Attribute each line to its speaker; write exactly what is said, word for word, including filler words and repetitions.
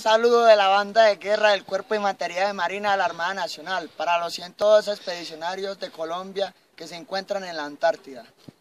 Speaker 1: saludo de la banda de guerra del Cuerpo de Infantería de Marina de la Armada Nacional para los ciento dos expedicionarios de Colombia que se encuentran en la Antártida.